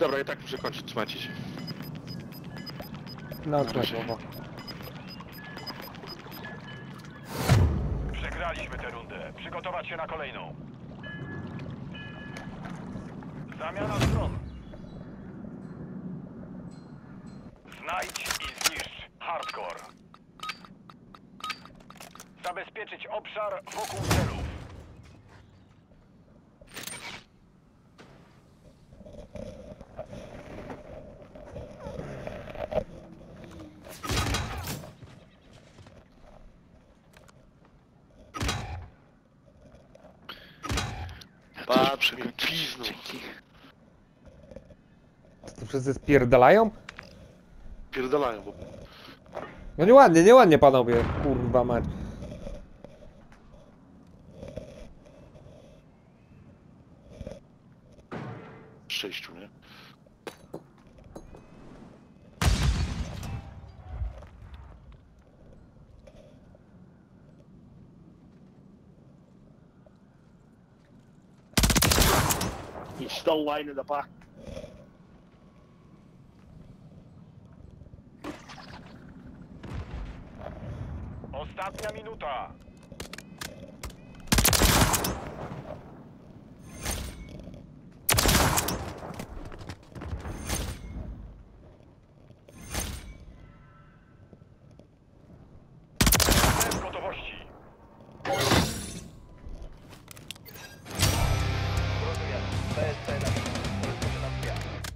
Dobra, i tak muszę kończyć, trzymajcie się. No to Przegraliśmy tę rundę. Przygotować się na kolejną. Zamiana stron. Znajdź i zniszcz. Hardcore. Zabezpieczyć obszar wokół celów. Patrz, mi piznął. to wszyscy spierdalają? Pierdolają, bo... No nieładnie, nieładnie panowie, kurwa mać. W 6, nie? He's still lying in the back. Ostatnia minuta. W gotowości. Rozumiem. PSP na rozpoczyna.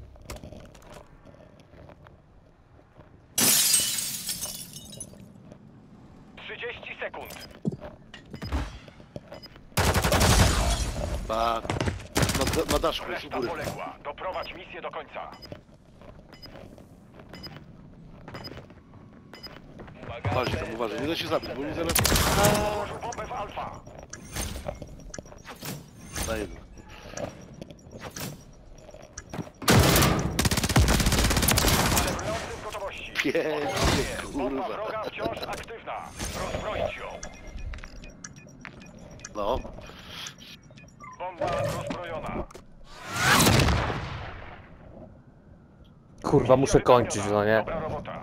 30 sekund. Na daszku jest u Reszta góry. poległa. Doprowadź misję do końca. Uważaj tam, uważaj, nie da się zabić, bo nie zaraz... Położył bombę w alfa. Na jedno. Celowcy w gotowości. Pięknie, Bomba kurwa. wroga wciąż aktywna. Rozbroić ją. No. Bomba rozbrojona. Kurwa muszę kończyć, no nie? Dobra robota.